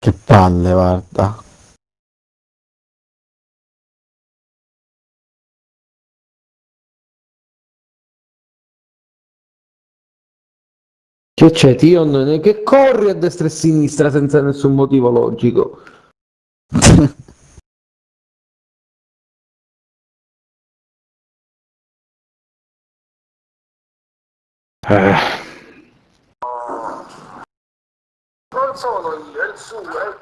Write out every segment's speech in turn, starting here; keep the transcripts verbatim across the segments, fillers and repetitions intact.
Che palle, guarda. Che c'è, Tion? Che corri a destra e a sinistra senza nessun motivo logico. Eh. Non sono io, è il suo.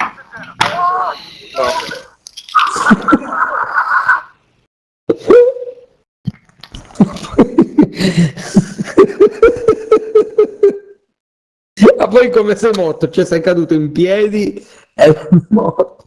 Ma poi come sei morto? Cioè sei caduto in piedi e morto.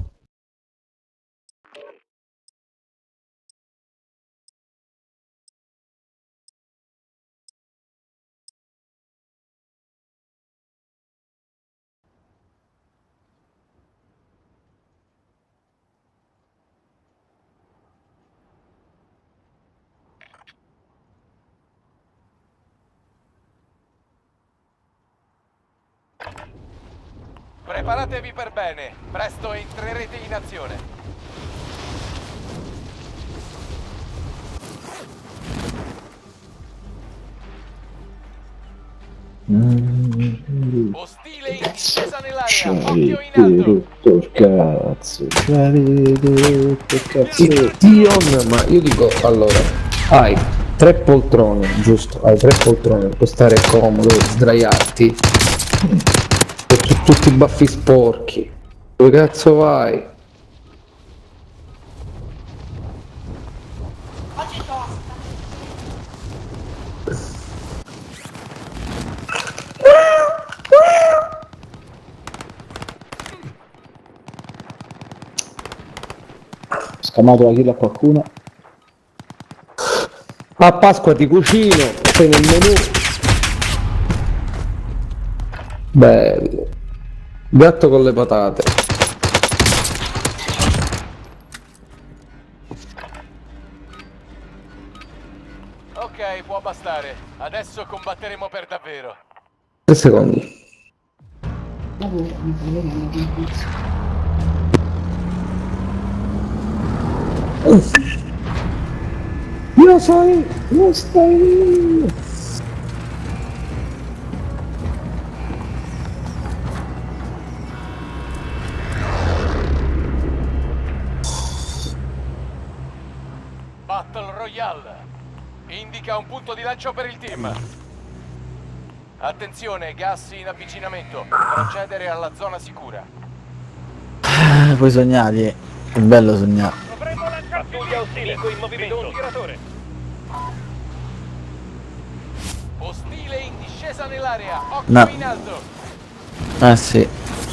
Preparatevi per bene, presto entrerete in azione. Ostile in discesa nell'area, occhio in alto. Rotto cazzo, ci avete rotto il cazzo. Tion, ma io dico, allora, hai tre poltrone, giusto? Hai tre poltrone, puoi stare comodo, sdraiarti. E tu, tutti i baffi sporchi. Dove cazzo vai? Oggi è tosta. Scamato la kill a qualcuno. A Pasqua ti cucino, sei nel menù. Bello. Gatto con le patate. Ok, può bastare. Adesso combatteremo per davvero. Tre secondi. Io sono... Io stai... Battle Royale. Indica un punto di lancio per il team. Attenzione, gas in avvicinamento. Procedere alla zona sicura. Ah, poi sognati, è bello sognare. Avremo lanciato pattuglia ostile in movimento. Un tiratore. Ostile in discesa nell'area. Occhio No. in alto. Eh sì.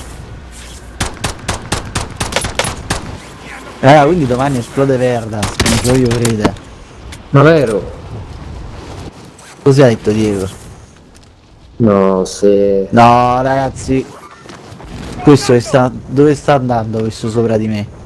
Ah, quindi domani esplode Verdas, non ci voglio credere. Ma vero? Così ha detto Diego. No, se... No ragazzi, questo che sta... dove sta andando questo sopra di me?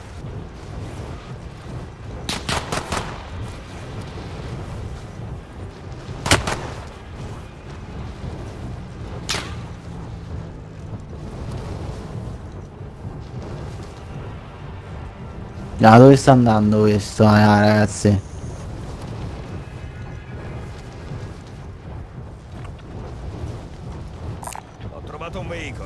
No, dove sta andando questo? Ah, ragazzi. Ho trovato un veicolo.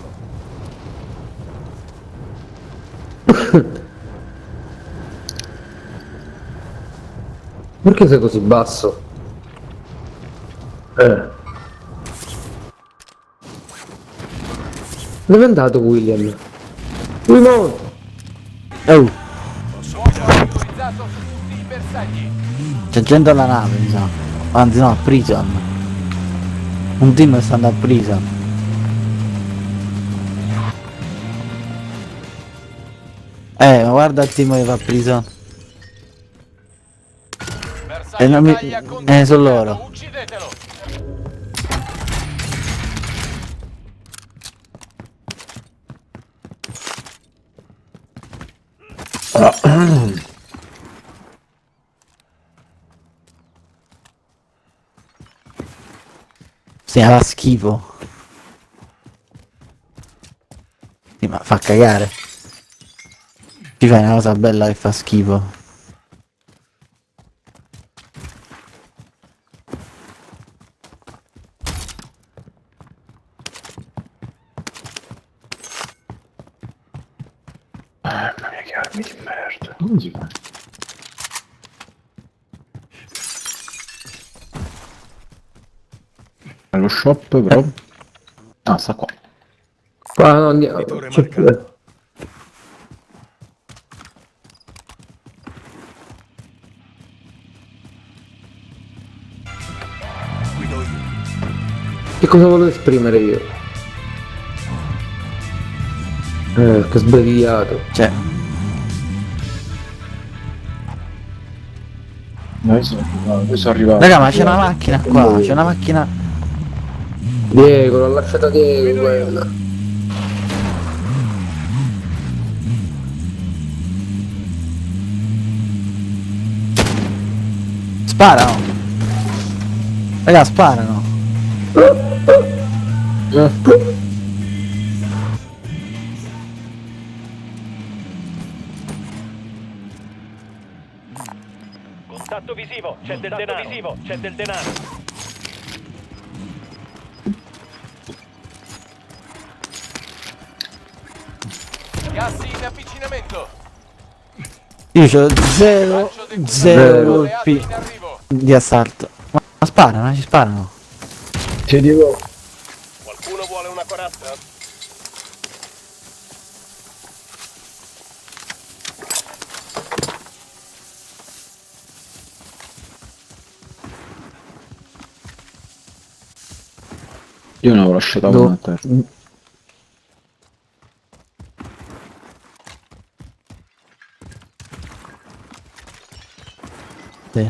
Perché sei così basso? Eh. Dove è andato William? William! Oh, Fuoco autorizzato su tutti i bersagli. c'è gente alla nave, mi sa. Anzi no, a prison. Un team sta andando a prison. Eh, ma guarda il team che va a prison. Bersaglio Eh, non mi... taglia con eh, sono inferno, loro. uccidetelo. Sì, fa schifo. Sì, ma fa cagare. Ti fai una cosa bella che fa schifo. Ah, mamma mia, che armi di merda. Come si fa? Allo shop però. Ah, sta qua. Qua no, andiamo. Vittorio C'è marcato. pure. Guido io. Che cosa volevo esprimere io? Eh, che sbagliato. Cioè, Noi sono arrivato. Noi sono arrivato. raga, ma c'è una macchina qua, c'è una macchina. Diego, l'ho lasciata Diego quella. Sparano. Raga, sparano. Contatto visivo, c'è del denaro. Visivo, c'è del denaro. Gas in avvicinamento. Io ho zero, Lancio del zero alleato colpi in arrivo. di assalto. Ma, ma sparano, ci sparano. Ti dico. Qualcuno vuole una corazza? Io ne avevo lasciata Do- una a terra. Sì.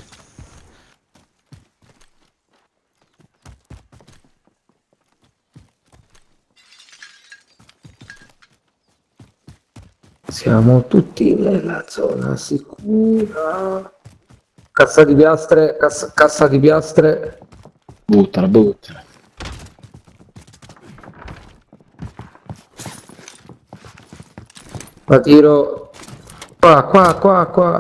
Siamo tutti nella zona sicura. Cassa di piastre, cassa, cassa di piastre. Buttala, buttala. La tiro. Qua, qua, qua, qua.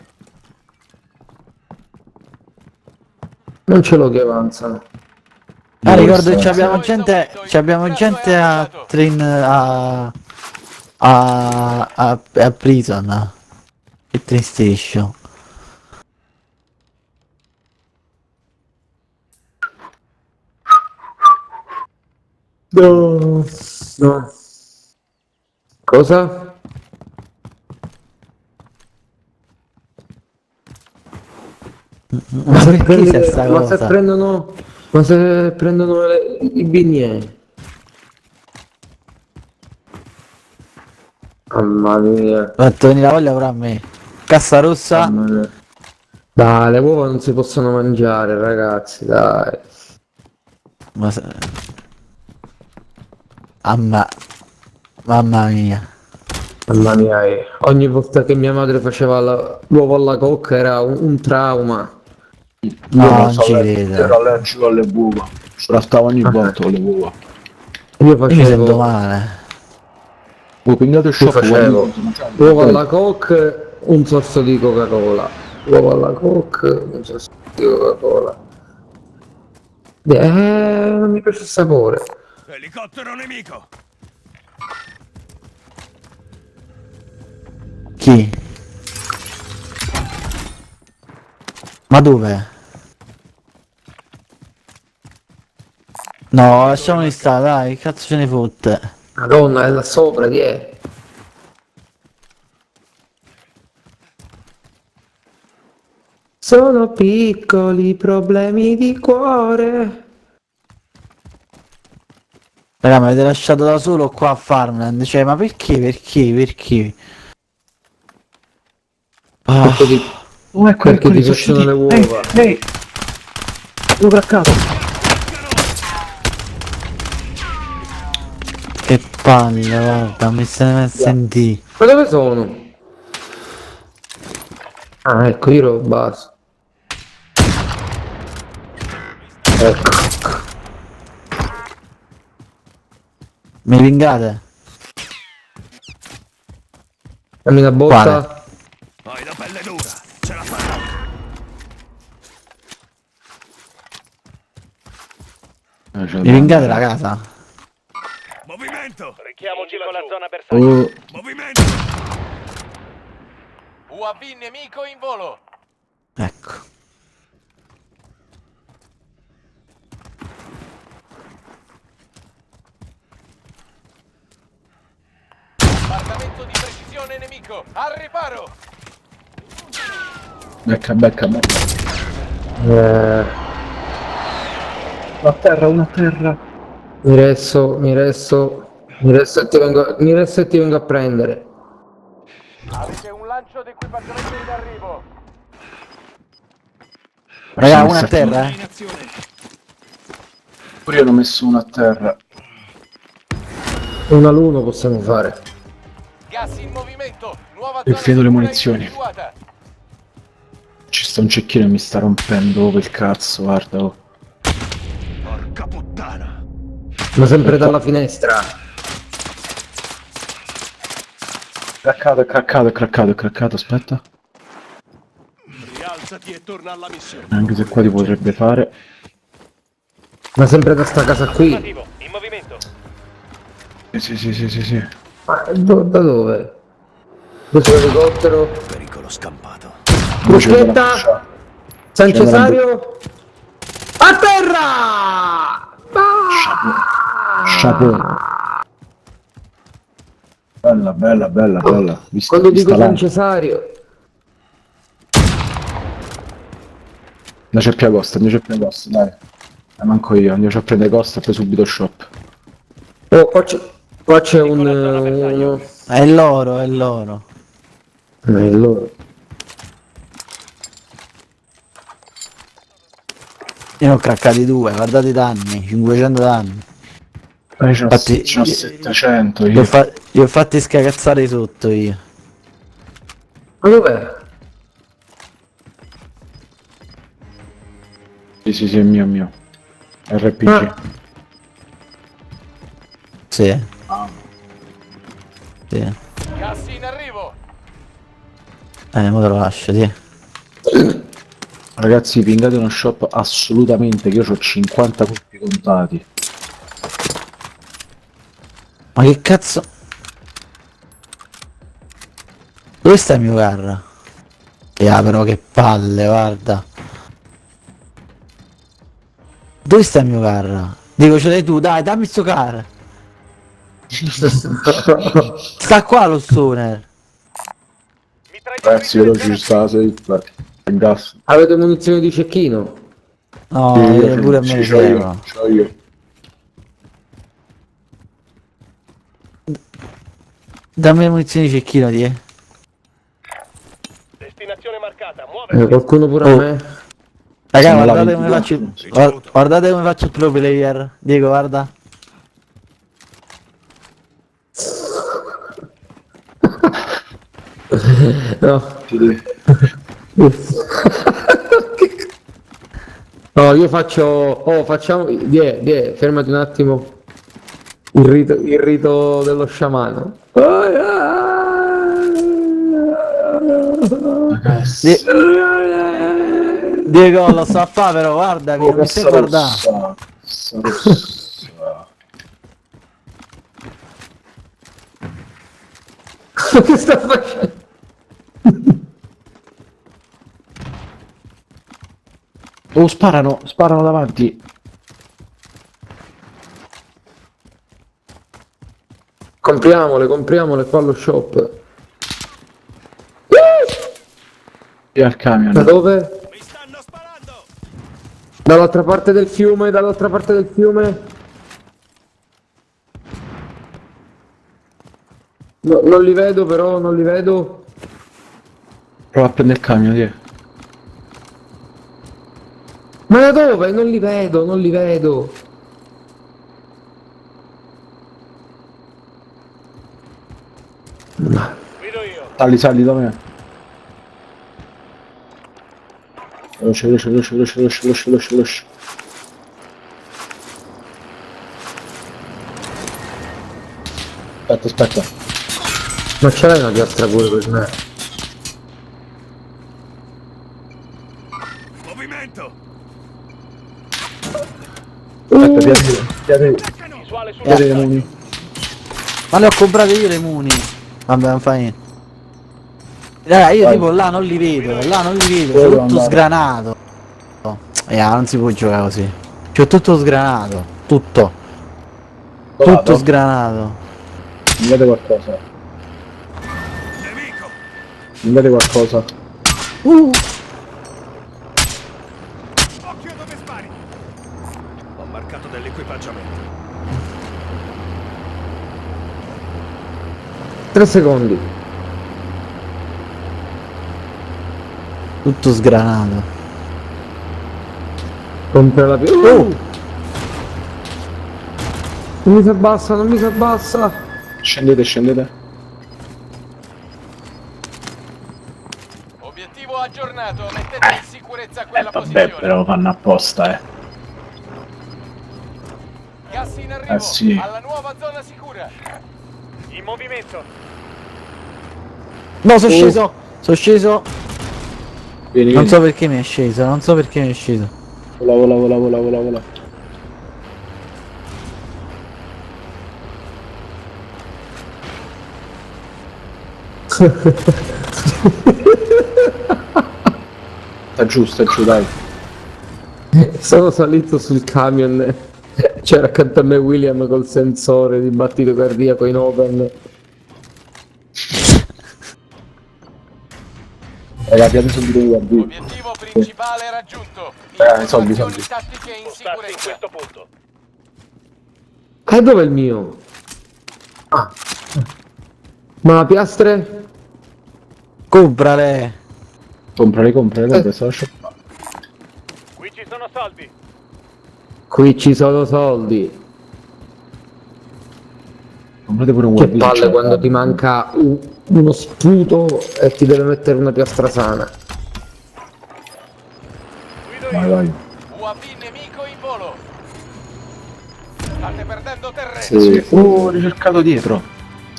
Non ce l'ho che avanzano. Ah, ricordo che Forse- abbiamo gente, ci abbiamo gente a train a a a, a prison. E train station. No, no. Cosa? Ma se perché prende- c'è sta ma se cosa? prendono, ma se prendono le- i bignè. Mamma mia. Quanto venire la voglia avrà a me. Cassa rossa. Mamma mia. Dai, le uova non si possono mangiare, ragazzi, dai. Ma se... Mamma... Mamma mia. Mamma mia, eh. Ogni volta che mia madre faceva la- l'uovo alla cocca era un, un trauma. No, Io non so ci le- credo. ero allergico alle uova. Sfrattavo ogni volta con le uova. Io Io mi sento facevo male. Voi pingate il io shop facevo guardate, uovo alla coca, un sorso di Coca-Cola. Uovo alla coca, un sorso di Coca-Cola. Eh, non mi piace il sapore. Elicottero nemico. Chi? Ma dove? No, lasciamoli stare, dai, che cazzo ce ne fotte? Madonna, è là sopra, chi è? Sono piccoli problemi di cuore. Raga, mi avete lasciato da solo qua a Farmland, cioè, ma perché, perché, perché? Ah, Perché ti, oh, ecco, perché ecco, ti sono piacciono le usciti. uova. Ehi, ehi, sopra a caso. che palle, guarda, mi se ne sentì. Ma dove sono? Ah, ecco, io ero basso. Ecco. Mi ringate? Dammi una botta. Hai la pelle dura, ce la farai. Eh, c'è Mi vingate la casa? Movimento! Richiamoci con la zona bersaglio. Oh, Movimento! U A V nemico in volo. Ecco. Appartamento di precisione nemico. Al riparo. becca, becca, becca. Eh, Una a terra, una a terra. mi resto, mi resto, mi resto e ti vengo, mi resto e ti vengo a prendere. Avete un lancio di equipaggiamento in arrivo. Raga, una a terra, eh. In azione! Pure io ne ho messo una a terra. Uno all'uno possiamo fare. Gas in movimento. Nuova E zona finito le sicura munizioni. individuata. Ci sta un cecchino e mi sta rompendo per il cazzo, guarda. Oh. Porca puttana! Ma sempre dalla finestra. Craccato, è craccato, è craccato, è craccato, aspetta. Rialzati e torna alla missione. Anche se qua ti potrebbe fare. Ma sempre da sta casa qui. Attivo, in movimento. Sì, sì, sì, sì, sì, sì. Ma do- da dove? Questo l'elicottero. Pericolo scampato. Bruschetta. San C'è una Cesario. A terra! Ah! Chapeau. Bella, bella, bella, bella. Vista, Quando vista dico San l'ancia. Cesario. Andiamoci a Pia Costa, andiamoci a Pia Costa, dai. Eh, manco io, andiamoci a prendere Costa e poi subito shop. Oh, qua c'è, qua c'è un... Uh, È loro, è loro. eh, loro. Io ne ho craccati due, guardate i danni, cinquecento danni. Eh, ce n'ho Infatti, ce n'ho settecento Li ho, io. fa- li ho fatti scagazzare sotto io. Ma dov'è? Sì, sì, sì, è mio, è mio. R P G. Ah. Sì. Sì. Gas in arrivo. Eh, mo te lo lascio, sì. Ragazzi, pingate uno shop assolutamente, che io ho cinquanta colpi contati. Ma che cazzo? Dove sta il mio carro? Ah, però che palle, guarda. Dove sta il mio carro? Dico, ce l'hai tu, dai, dammi sto carro. Sta qua lo stoner. Ragazzi, veloci ci sta la safe. Il gas. Avete munizioni di cecchino? No, Sì, eh, io pure a sì, me c'ho servono. io, c'ho io. Dammi le munizioni di cecchino, di eh. Destinazione marcata. Muovere. Eh, qualcuno pure a Oh. me? Raga, Siamo alla guardate come faccio ventiquattro. il... guard- guardate come faccio il pro player. Diego, guarda. No. Sì. No, io faccio... Oh, facciamo... Die, die, fermati un attimo. Il rito, il rito dello sciamano. Ragazzi, Di- Diego, lo so a fa però, guardami, non mi stai guardando. rossa, rossa, rossa. Che sta facendo? Oh, sparano, sparano davanti. Compriamole, compriamole qua allo shop. E al camion. Da dove? Mi stanno sparando! Dall'altra parte del fiume, dall'altra parte del fiume. No, non li vedo però, non li vedo. Prova a prendere il camion, dai. Ma da dove? Non li vedo, non li vedo. Guido io. Sali, sali da me. Veloce, veloce, veloce, veloce, veloce, veloce, veloce, veloce. Aspetta, aspetta. Ma ce l'hai una piastra pure per me? Movimento! Aspetta, piate, piate, Visuale sul piate le muni. Ma le ho comprate io le muni. Vabbè, non fa niente. Raga, io Vai. tipo là non li vedo, là non li vedo, Dove c'è devo tutto andare? sgranato. Eh, non si può giocare così. C'è tutto sgranato, tutto. Dove Tutto vado? sgranato. Mi date qualcosa. Nemico! Mi date qualcosa. Uh, Occhio dove spari! Ho marcato dell'equipaggiamento. Tre secondi. tutto sgranato. Compra la più. Oh! Non mi si abbassa, non mi si abbassa. Scendete, scendete. Obiettivo aggiornato, mettete in sicurezza quella Eh vabbè, posizione. però lo fanno apposta, eh. Gas in arrivo, Eh, sì. alla nuova zona sicura. In movimento. No, sono Oh. sceso! Sono sceso! Vieni, Non vieni. so perché mi è sceso, non so perché mi è sceso. Vola, vola, vola, vola, vola, vola. Sta giù, sta giù, dai. Sono salito sul camion. C'era accanto a me William col sensore di battito cardiaco in open. Raga, piate subito i guardi. Obiettivo principale raggiunto. Eh, soldi, Informazioni soldi. tattiche in sicurezza. In questo punto. E dov'è il mio? Ah. Ma piastre? Comprale! Comprale, comprale, comprale, sto lasciando. Qui ci sono soldi. Qui ci sono soldi. Comprate pure un Che guardi. palle quando ti manca un- uno sputo e ti deve mettere una piastra sana. Guido Vai, io. vai. U A V nemico in volo. State perdendo terreno. Sì. Oh, ho ricercato dietro.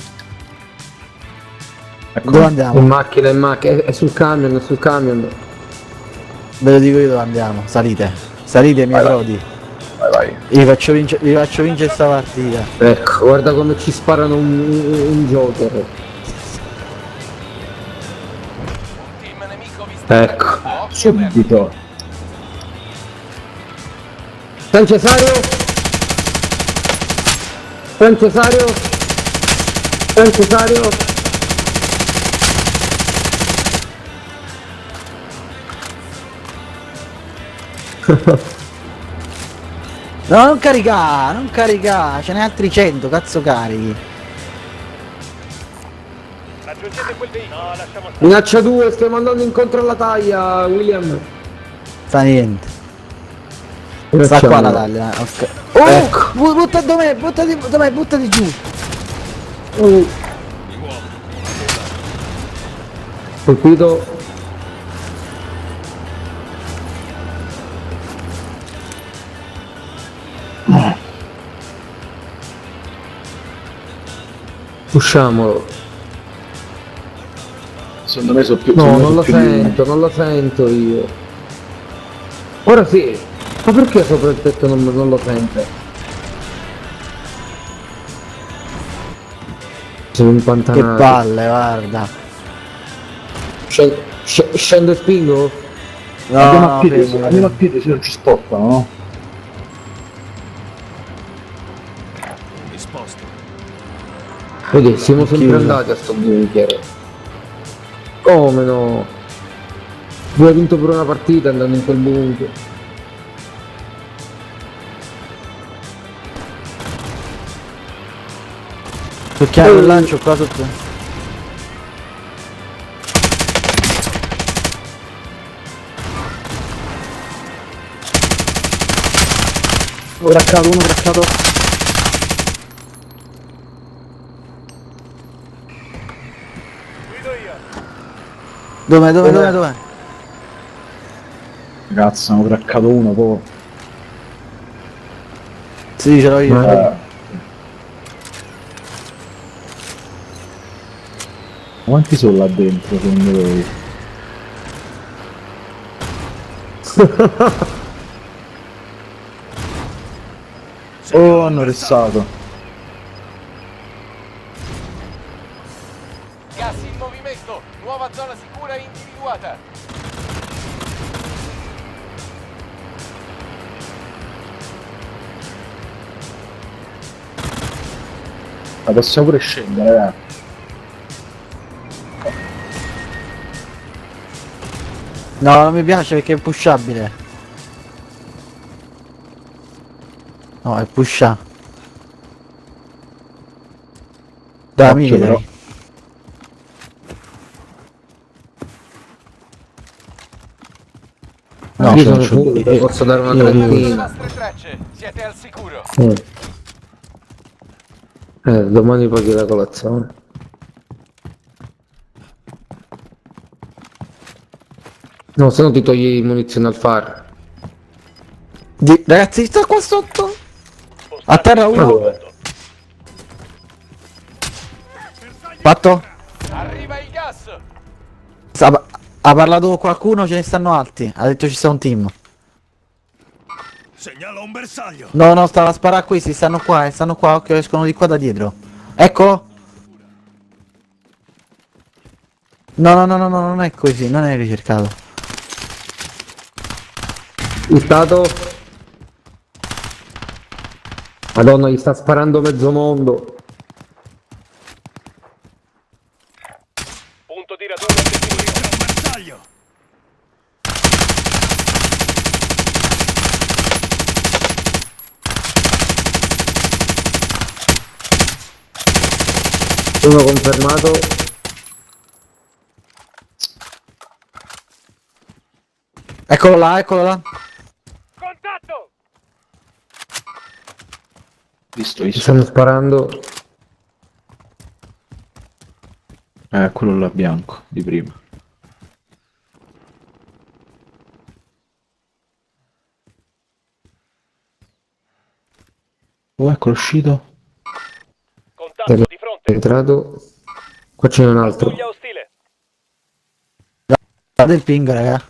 Ecco. Dove In andiamo? macchina, in macchina, è, è sul camion, è sul camion. Ve lo dico io dove andiamo. Salite. Salite, miei Vai, vai. frodi. Vai, vai. Vi faccio vincere, vi faccio vincere sta partita. Ecco, guarda come ci sparano un, un joker. Un team nemico vi sta Ecco. attaccando. Occhio aperto. Subito. San Cesario! San Cesario! San Cesario! No, non caricà, non caricà, ce n'è altri cento, cazzo carichi. Raggiungete quel veicolo. No, lasciamo stare. Minaccia due, stiamo andando incontro alla taglia, William. Fa niente. Sta Minaccia qua la uno. taglia, ok. Oh! Ecco. bu- Butta dov'è? Buttati, dov'è? Buttati giù. Oh. Colpito. Usciamolo. Secondo me sono più. No, secondo me non lo sono più di- sento, non lo sento io. Ora sì. Ma perché sopra il tetto non, non lo sente? Sono Che impantanato. palle, guarda. Scendo, sc- scendo e spingo? No, Andiamo no, a piedi, fermo, andiamo a fermo. piedi se non ci spottano, no? Disposto. Vedi, siamo sempre Chiuso. andati a sto bunker. Come no? Tu hai vinto pure una partita andando in quel bunker. Tocchiamo il lancio qua sotto. Uno craccato, uno craccato. Guido io. Dov'è, dov'è, Dov'è? dov'è, dov'è? Ragazzi, hanno craccato uno proprio. Sì, ce l'ho io. Ma- Eh, Quanti sono là dentro secondo voi? Oh, hanno restato. Gas in movimento, nuova zona sicura individuata. Ma possiamo pure scendere, ragazzi. No, non mi piace perché è pushabile. No, è pusha. Dai, Occhio, mini, però. dai. No, io c'è un sono sud- fuori, posso dare una io- io- Le trattina. vostre tracce, siete al sicuro. Mm. Eh, domani paghi la colazione. No, se no ti togli munizioni al far. Di- ragazzi, sta qua sotto. A terra Ma uno. dove? Fatto? Arriva il gas. Ha, ha parlato qualcuno, ce ne stanno altri. Ha detto ci sta un team. Segnala un bersaglio. No, no, stava a sparare qui, si stanno qua, eh, stanno qua, occhio, escono di qua da dietro. Eccolo. No, no, no, no, no, non è così, non è ricercato. Il stato. Madonna, gli sta sparando mezzo mondo. Punto di raduno obiettivo di C'è un bersaglio. Uno confermato. Eccolo là, eccolo là. contatto. Visto, Mi visto. stanno sparando. Eh, quello là bianco, di prima. Oh, eccolo uscito. Contatto di È fronte. entrato. Qua c'è un altro. Pattuglia ostile. Guarda il ping, raga.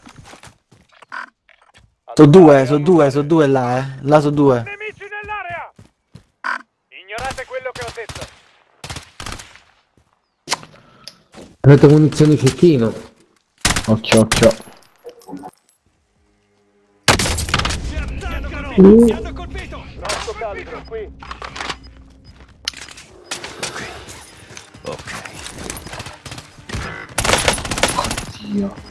Sono due, sono due, sono due là, eh. Là sono due. Nemici nell'area. Ignorate quello che ho detto. Avete munizioni cecchino. Occhio, occhio. Si attaccano. Mi hanno colpito. Grosso calibro qui. Ok. Dio.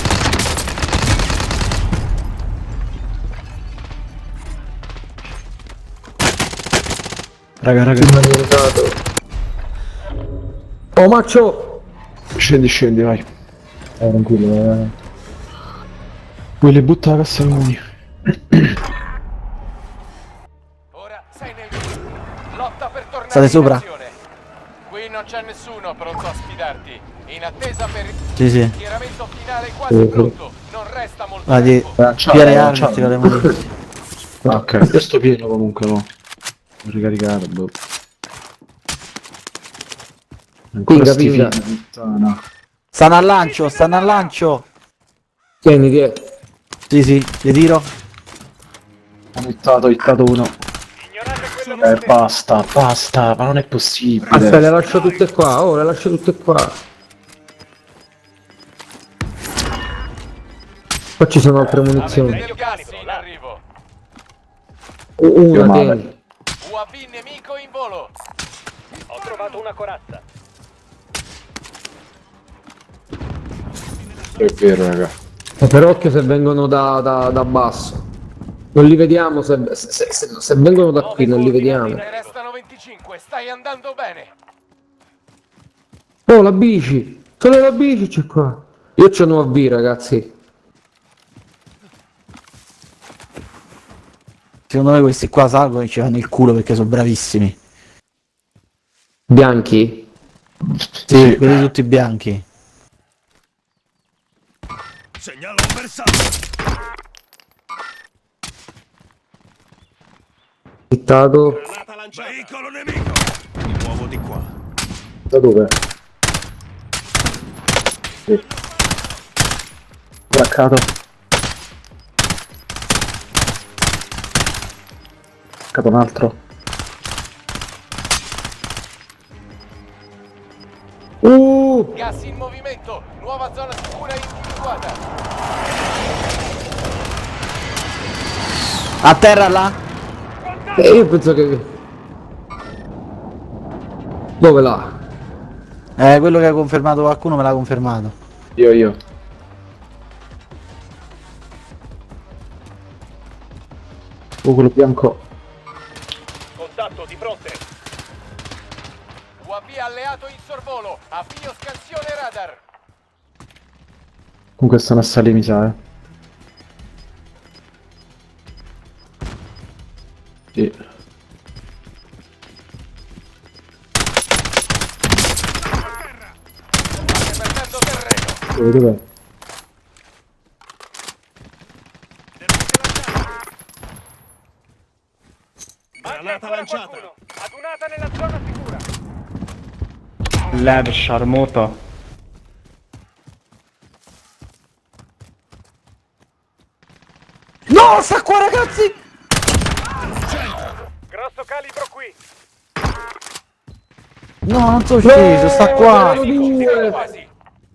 Raga, raga. Mi hanno aiutato. Oh, maccio! Scendi, scendi, vai. Eh, tranquillo, eh. Poi le butta la cassa muni. Ora sei nel lotta per tornare State in sopra? azione. Qui non c'è nessuno pronto a sfidarti. In attesa per il Sì, sì. schieramento finale quasi pronto. Non resta molto Va di tempo. Lanciamo, piare lanciamo. armi, le munizioni. Ok, io sto pieno comunque, no. Non ricaricare, boh. Ancora Pinga, sti pinga. figli, puttana. Stanno al lancio, stanno al lancio. Tieni, tieni. Sì, sì, li tiro. Ho hittato, ho hittato uno. Ignorate quello che Eh, ho detto. basta, basta, ma non è possibile. Aspetta, le lascio tutte qua. Oh, le lascio tutte qua. Qua ci sono altre munizioni. Avete del gas in arrivo. U- Io Una, male. tieni. U A V nemico in volo. Ho trovato una corazza. È vero, raga. Eh, per occhio se vengono da, da, da basso. Non li vediamo se, se, se- se- se vengono da qui, non li vediamo. Ne restano venticinque. Stai andando bene. Oh, la bici! Solo la bici c'è qua. Io c'ho un U A V, ragazzi. Secondo me questi qua salgono e ci fanno il culo perché sono bravissimi. Bianchi? Sì, quelli tutti bianchi. Segnala un bersaglio. Hittato. Granata lanciata. Veicolo nemico. Mi muovo di qua. Da dove? Sì. Braccato. Braccato un altro. Uh! Gas in movimento, nuova zona sicura individuata. A terra là? E io penso che... Dove là? Eh, quello che ha confermato qualcuno me l'ha confermato. Io, io. Oh, quello bianco. Contatto di fronte. U A V alleato in sorvolo, avvio scansione radar. Comunque stanno a salire, mi sa, eh. Sì. State perdendo terreno. Dove, dov'è? Granata lanciata. Adunata nella zona sicura. Lab sciarmota. No, sta qua ragazzi! Grosso calibro qui. No, non sono sceso, sta qua! erano due. Quasi.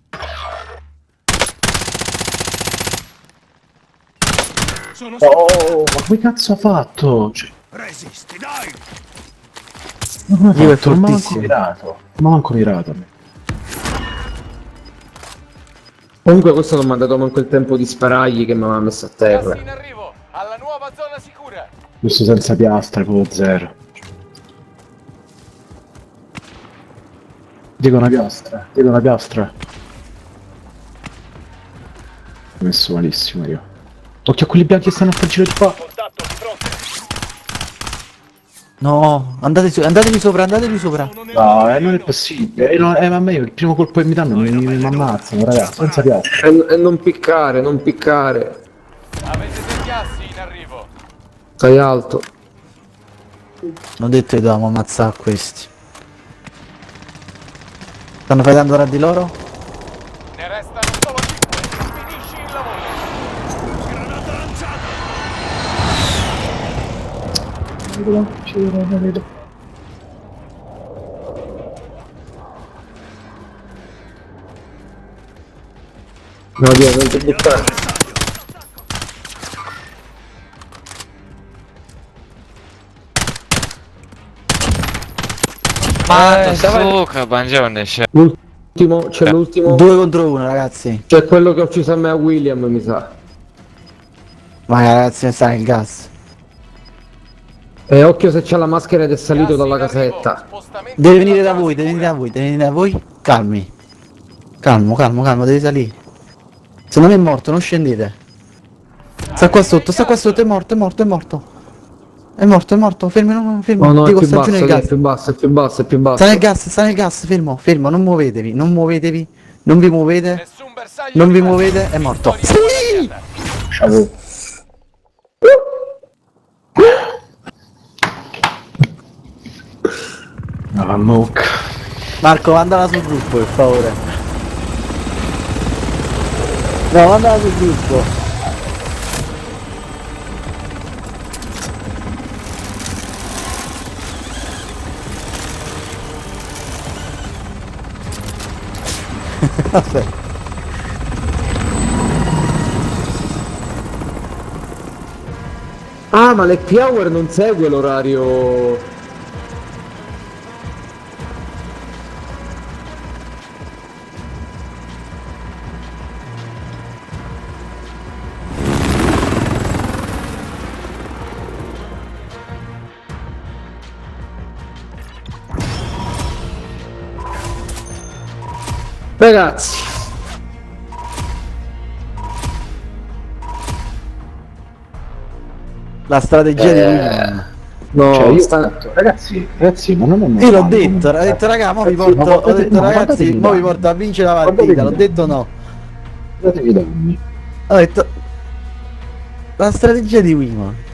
Sono Oh, ma come cazzo ha fatto? Cioè, Resisti, dai! non Dio, è fatto? Non mi ha manco fortissimo. mirato. Non mi ha manco mirato a me. Comunque questo non mi ha dato manco il tempo di sparargli che mi aveva messo a Gas terra. in arrivo, alla nuova zona sicura. Questo senza piastra, proprio zero. Dico una piastra, dico una piastra. Ho messo malissimo io. Occhio a quelli bianchi che stanno a far giro di qua. Contatto di fronte. No, andate su, andatevi sopra, andatevi sopra. No, eh, non è possibile. Eh, no, eh, ma a me il primo colpo che mi danno mi, mi, mi ammazzano, ragazzi, senza piastra. E, e non piccare, non piccare. Avete dei gas in arrivo. Stai alto. Non ho detto che dovevamo ammazzare questi. Stanno fightando tra di loro? Ne restano solo cinque. Finisci il lavoro. Granata lanciata. No, Dio, non ti buttare. Ma suka, bangione, c'è. L'ultimo, c'è l'ultimo. Due contro uno ragazzi. C'è quello che ha ucciso a me a William, mi sa. Vai ragazzi, mi sta il gas. E occhio se c'ha la maschera ed è salito Gas dalla in arrivo. casetta. Spostamento Deve sulla venire da zona voi, deve venire da sicura. voi, deve venire da voi. Calmi. Calmo, calmo, calmo, devi salire. Se non è morto, non scendete. Sta qua sotto, sta qua sotto, è morto, è morto, è morto. È morto, è morto, fermi, non fermo. No, no, è Dico, più sta giù basso, nel è gas. più basso, è più basso, è più basso. Sta nel gas, sta nel gas, fermo, fermo, non muovetevi, non muovetevi, non vi muovete, Nessun bersaglio non vi rimasto. muovete, è morto. Vittoria Sì! guadagnata. Ciao. No, mucca. Marco, mandala sul gruppo, per favore. No, mandala sul gruppo. Aspetta. Ah, ma l'happy hour non segue l'orario. Ragazzi, La strategia Eh, di William. no, Cioè, io sta- ragazzi, ragazzi, ma non è normale. Io l'ho detto, ho detto raga, mo vi Ragazzi, ma porto, ho guardate- detto no, ragazzi, guardatevi mo vi là. porto a vincere la Guardatevi partita, l'ho là. detto no. Guardatevi da anni. Ho detto la strategia di William.